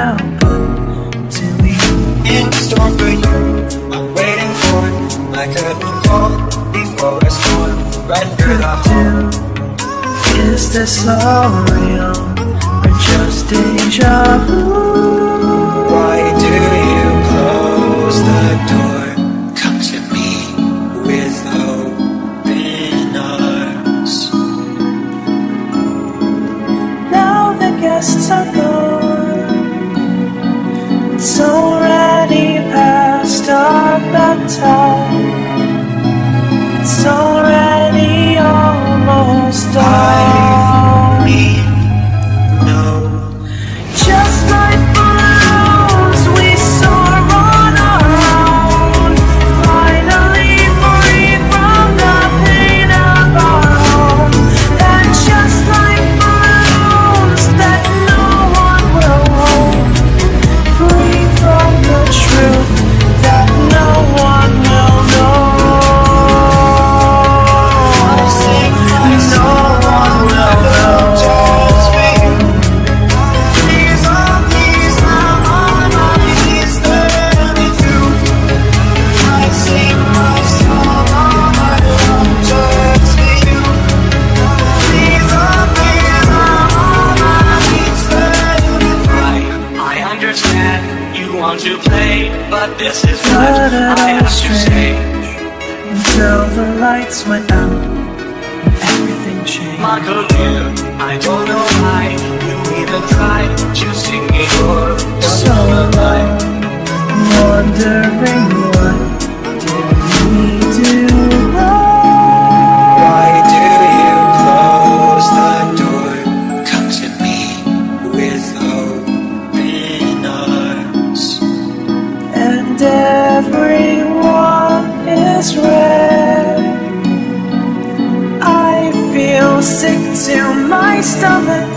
now, but to me, in store for you, I'm waiting for my curtain call before a storm right through the hall. Is this all real or just deja vu? Why do you close the door? Come to me with open arms. Now the guests are gone, it's already past our bedtime. It's already almost done. Just like balloons, we soar on our own, finally free from the pain of our own. And just like balloons that no one will hold, free from the truth that no one will know. To play, but this is what I have to say. Until the lights went out and everything changed. My career, I don't know why you even tried to sing me your so alone, wondering what did we do wrong? Why do you close the door? Come to me with open arms. And everyone is red. I feel sick to my stomach.